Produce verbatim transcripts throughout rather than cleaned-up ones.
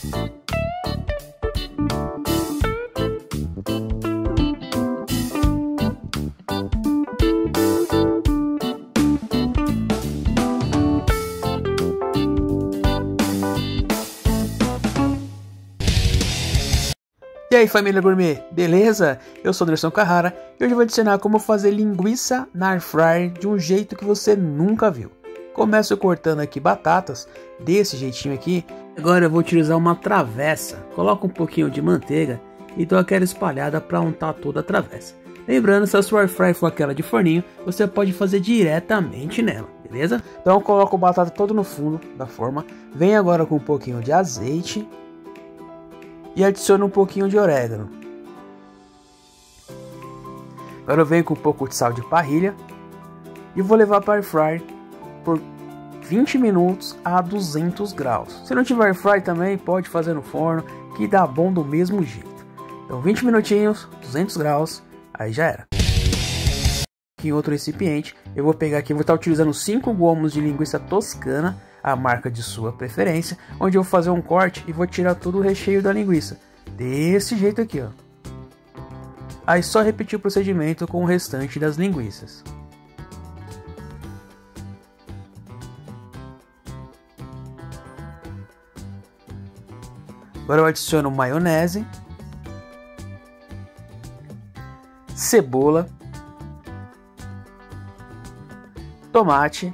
E aí, família gourmet, beleza? Eu sou o Anderson Carrara e hoje eu vou te ensinar como fazer linguiça na air fryer de um jeito que você nunca viu. Começo cortando aqui batatas desse jeitinho aqui. Agora eu vou utilizar uma travessa. Coloco um pouquinho de manteiga e dou aquela espalhada para untar toda a travessa. Lembrando, se a sua air fryer for aquela de forninho, você pode fazer diretamente nela, beleza? Então eu coloco a batata toda no fundo da forma. Venho agora com um pouquinho de azeite. E adiciono um pouquinho de orégano. Agora eu venho com um pouco de sal de parrilha. E vou levar para air fryer por vinte minutos a duzentos graus. Se não tiver air fryer também pode fazer no forno, que dá bom do mesmo jeito. Então vinte minutinhos, duzentos graus, aí já era. Em outro recipiente, eu vou pegar aqui, eu vou estar utilizando cinco gomos de linguiça toscana, a marca de sua preferência, onde eu vou fazer um corte e vou tirar todo o recheio da linguiça, desse jeito aqui, ó. Aí só repetir o procedimento com o restante das linguiças. Agora eu adiciono maionese, cebola, tomate,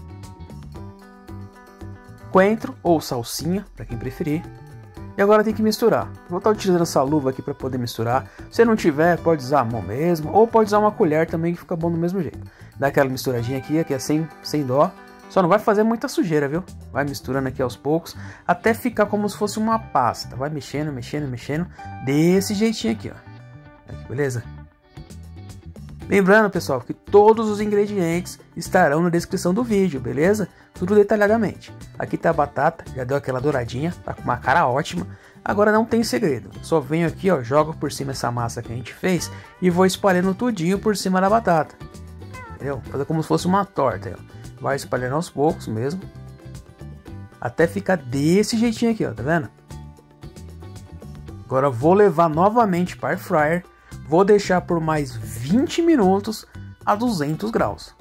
coentro ou salsinha, para quem preferir. E agora tem que misturar. Vou estar utilizando essa luva aqui para poder misturar. Se não tiver, pode usar a mão mesmo, ou pode usar uma colher também, que fica bom do mesmo jeito. Dá aquela misturadinha aqui, aqui é sem, sem dó. Só não vai fazer muita sujeira, viu? Vai misturando aqui aos poucos, até ficar como se fosse uma pasta. Vai mexendo, mexendo, mexendo, desse jeitinho aqui, ó. Aqui, beleza? Lembrando, pessoal, que todos os ingredientes estarão na descrição do vídeo, beleza? Tudo detalhadamente. Aqui tá a batata, já deu aquela douradinha, tá com uma cara ótima. Agora não tem segredo, só venho aqui, ó, jogo por cima essa massa que a gente fez e vou espalhando tudinho por cima da batata. Entendeu? Fazer como se fosse uma torta, ó. Vai espalhando aos poucos mesmo, até ficar desse jeitinho aqui, ó, tá vendo? Agora eu vou levar novamente para air fryer. Vou deixar por mais vinte minutos a duzentos graus.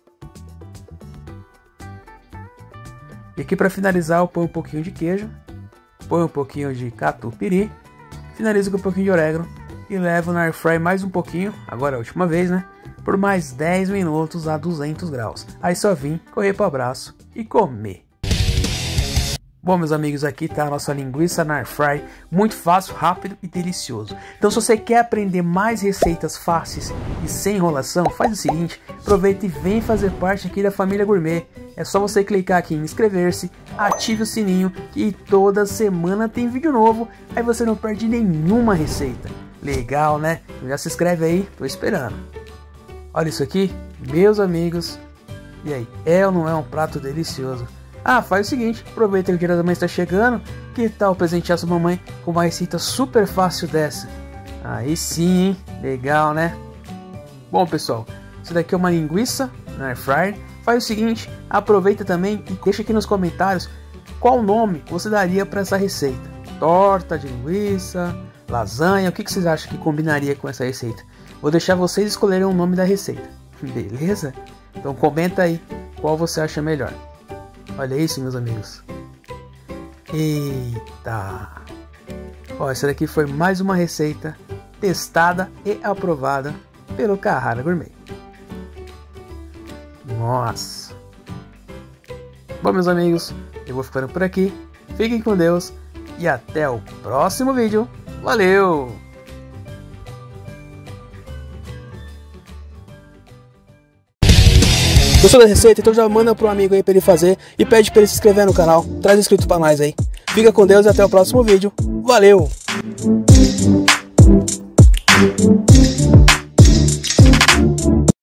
E aqui para finalizar eu ponho um pouquinho de queijo, ponho um pouquinho de catupiry, finalizo com um pouquinho de orégano e levo na air fry mais um pouquinho, agora é a última vez, né? Por mais dez minutos a duzentos graus. Aí só vim, correr para o abraço e comer. Bom, meus amigos, aqui tá a nossa linguiça na air fry, muito fácil, rápido e delicioso. Então, se você quer aprender mais receitas fáceis e sem enrolação, faz o seguinte, aproveita e vem fazer parte aqui da família gourmet. É só você clicar aqui em inscrever-se, ative o sininho e toda semana tem vídeo novo, aí você não perde nenhuma receita. Legal, né? Já se inscreve aí, tô esperando. Olha isso aqui, meus amigos. E aí, é ou não é um prato delicioso? Ah, faz o seguinte, aproveita que o dia da mãe está chegando, que tal presentear sua mamãe com uma receita super fácil dessa? Aí sim, hein? Legal, né? Bom, pessoal, isso daqui é uma linguiça na air fryer. Faz o seguinte, aproveita também e deixa aqui nos comentários qual nome você daria para essa receita. Torta de linguiça, lasanha, o que, que vocês acham que combinaria com essa receita? Vou deixar vocês escolherem o nome da receita, beleza? Então comenta aí qual você acha melhor. Olha isso, meus amigos. Eita! Ó, essa daqui foi mais uma receita testada e aprovada pelo Carrara Gourmet. Nossa! Bom, meus amigos, eu vou ficando por aqui. Fiquem com Deus e até o próximo vídeo. Valeu! Gostou da receita? Então já manda pro amigo aí pra ele fazer e pede pra ele se inscrever no canal. Traz inscrito pra nós aí. Fica com Deus e até o próximo vídeo. Valeu!